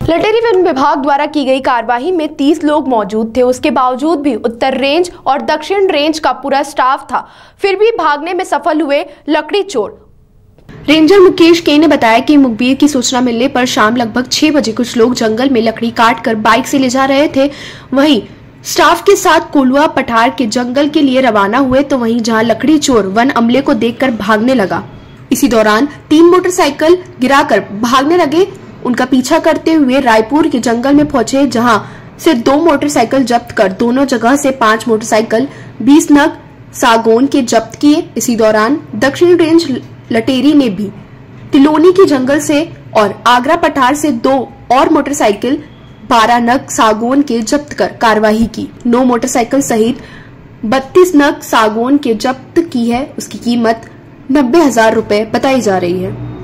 Lateri one विभाग द्वारा की गई कार्रवाई में 30 लोग मौजूद थे। उसके बावजूद भी उत्तर रेंज और दक्षिण रेंज का पूरा स्टाफ था, फिर भी भागने में सफल हुए लकड़ी चोर। रेंजर मुकेश के ने बताया कि मुखबिर की सूचना मिलने पर शाम लगभग 6 बजे कुछ लोग जंगल में लकड़ी काटकर बाइक से ले जा रहे थे। वहीं स्टाफ के साथ कोलुआ पठार के जंगल के लिए रवाना हुए तो वहीं जहां लकड़ी चोर वन अमले को देखकर भागने लगा। इसी दौरान 3 मोटरसाइकिल गिराकर भागने लगे। उनका पीछा करते हुए रायपुर के जंगल में पहुंचे, जहां से 2 मोटरसाइकिल जब्त कर दोनों जगह से 5 मोटरसाइकिल 20 नग सागौन के जब्त किए। इसी दौरान दक्षिण रेंज लटेरी ने भी तिलोनी के जंगल से और आगरा पठार से 2 और मोटरसाइकिल 12 नग सागौन के जब्त कर कार्रवाई की। 9 मोटरसाइकिल सहित 32 नग सागौन के जब्त की है। उसकी कीमत 90,000 रुपए बताई जा रही है।